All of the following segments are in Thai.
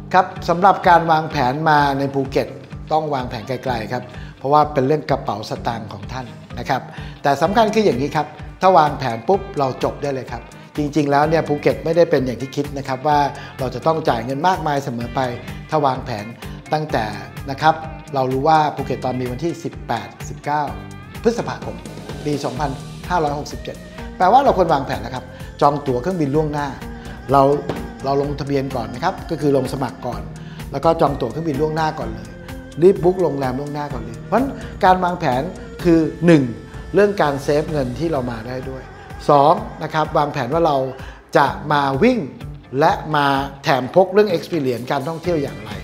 ครับสำหรับการวางแผนมาในภูเก็ตต้องวางแผนไกลๆครับเพราะว่าเป็นเรื่องกระเป๋าสตางค์ของท่านนะครับแต่สำคัญคืออย่างนี้ครับถ้าวางแผนปุ๊บเราจบได้เลยครับจริงๆแล้วเนี่ยภูเก็ตไม่ได้เป็นอย่างที่คิดนะครับว่าเราจะต้องจ่ายเงินมากมายเสมอไปถ้าวางแผนตั้งแต่นะครับเรารู้ว่าภูเก็ตตอนมีวันที่18-19 พฤษภาคมปี 2567 แปลว่าเราควรวางแผนนะครับจองตั๋วเครื่องบินล่วงหน้าเราลงทะเบียนก่อนนะครับก็คือลงสมัครก่อนแล้วก็จองตั๋วเครื่องบินล่วงหน้าก่อนเลยรีบบุ๊กโรงแรมล่วงหน้าก่อนเลยเพราะฉะนั้นการวางแผนคือ 1. เรื่องการเซฟเงินที่เรามาได้ด้วย 2. นะครับวางแผนว่าเราจะมาวิ่งและมาแถมพกเรื่อง experience การท่องเที่ยวอย่างไร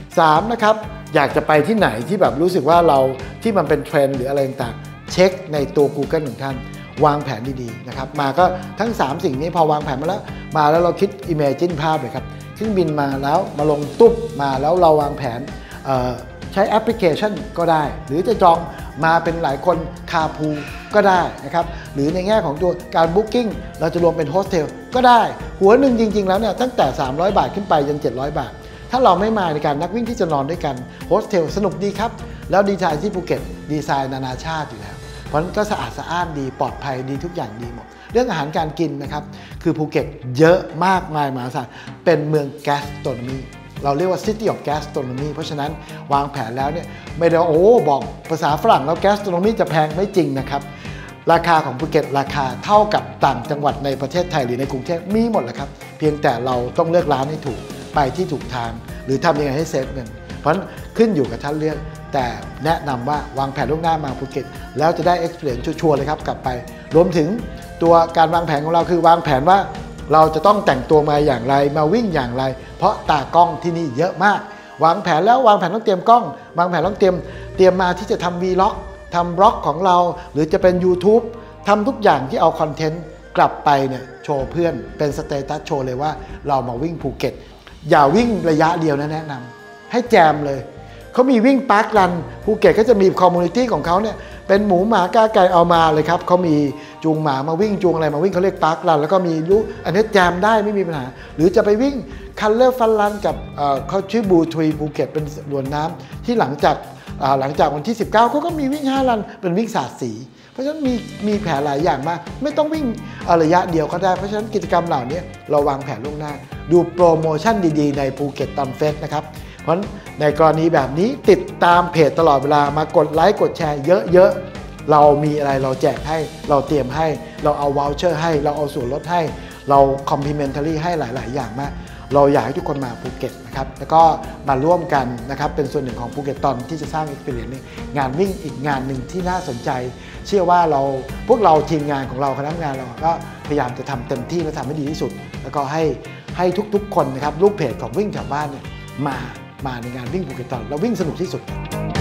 3. นะครับอยากจะไปที่ไหนที่แบบรู้สึกว่าเราที่มันเป็นเทรนด์หรืออะไรต่างๆเช็คในตัว Google ของท่านวางแผนดีๆนะครับมาก็ทั้ง3สิ่งนี้พอวางแผนมาแล้วเราคิด imagine ภาพเลยครับเครื่องบินมาแล้วมาลงตุ๊บมาแล้วเราวางแผนใช้แอปพลิเคชันก็ได้หรือจะจองมาเป็นหลายคนคาพูก็ได้นะครับหรือในแง่ของตัวการบุ๊กิ้งเราจะรวมเป็นโฮสเทลก็ได้หัวหนึ่งจริงๆแล้วเนี่ยตั้งแต่300 บาทขึ้นไปจน700 บาทถ้าเราไม่มาในการนักวิ่งที่จะนอนด้วยกันโฮสเทลสนุกดีครับแล้วดีไซน์ที่ภูเก็ตดีไซน์นานาชาติอยู่แล้วเพราะฉะนั้นก็สะอาดสะอ้านดีปลอดภัยดีทุกอย่างดีหมดเรื่องอาหารการกินนะครับคือภูเก็ตเยอะมากมายมหาศาลเป็นเมืองแกสโตรโนมีเราเรียกว่า City of Gastronomy เพราะฉะนั้นวางแผนแล้วเนี่ยไม่ได้โอ้บอกภาษาฝรั่งแล้ว Gastronomy จะแพงไม่จริงนะครับราคาของภูเก็ตราคาเท่ากับต่างจังหวัดในประเทศไทยหรือในกรุงเทพมีหมดแหละครับเพียงแต่เราต้องเลือกร้านให้ถูกไปที่ถูกทางหรือทำยังไงให้เซฟเงินเพราะฉะนั้นขึ้นอยู่กับท่านเลือกแต่แนะนำว่าวางแผนล่วงหน้ามาภูเก็ตแล้วจะได้ experience ชัวร์เลยครับกลับไปรวมถึงตัวการวางแผนของเราคือวางแผนว่าเราจะต้องแต่งตัวมาอย่างไรมาวิ่งอย่างไรเพราะตากล้องที่นี่เยอะมากวางแผนแล้ววางแผนต้องเตรียมกล้องวางแผนต้องเตรียมมาที่จะทำ Vlog ทำบล็อกของเราหรือจะเป็น YouTube ทำทุกอย่างที่เอาคอนเทนต์กลับไปเนี่ยโชว์เพื่อนเป็นสเตตัสโชว์เลยว่าเรามาวิ่งภูเก็ตอย่าวิ่งระยะเดียวนะแนะนำให้แจมเลยเขามีวิ่งพาร์ครันภูเก็ตก็จะมีคอมมูนิตี้ของเขาเนี่ยเป็นหมูหมากาไก่เอามาเลยครับเขามีจูงหมามาวิ่งจูงอะไรมาวิ่งเขาเรียกพาร์ครันแล้วก็มีลูกอันนี้แจมได้ไม่มีปัญหาหรือจะไปวิ่งคัลเลอร์ฟันรันกับเขาชื่อบูทรีภูเก็ตเป็นสวนน้ำที่หลังจากวันที่19เขาก็มีวิ่ง5รันเป็นวิ่งสาดสีเพราะฉะนั้นมีแผนหลายอย่างมากไม่ต้องวิ่งระยะเดียวก็ได้เพราะฉะนั้นกิจกรรมเหล่านี้เราวางแผนล่วงหน้าดูโปรโมชั่นดีๆในภูเก็ตตอนเฟสนะครับเพราะในกรณีแบบนี้ติดตามเพจตลอดเวลามากดไลค์กดแชร์เยอะๆเรามีอะไรเราแจกให้เราเตรียมให้เราเอาวอลเชอร์ให้เราเอาส่วนลดให้เราคอมพลีเมนทารีให้หลายๆอย่างมากเราอยากให้ทุกคนมาภูเก็ตนะครับแล้วก็มาร่วมกันนะครับเป็นส่วนหนึ่งของภูเก็ตตอนที่จะสร้าง experience นี้งานวิ่งอีกงานหนึ่งที่น่าสนใจเชื่อว่าพวกเราทีมงานของเราคณะงานเราก็พยายามจะทำเต็มที่และทำให้ดีที่สุดแล้วก็ให้ทุกๆคนนะครับลูกเพจของวิ่งแถวบ้านเนี่ยมาในงานวิ่งภูเก็ตตอนแล้ววิ่งสนุกที่สุด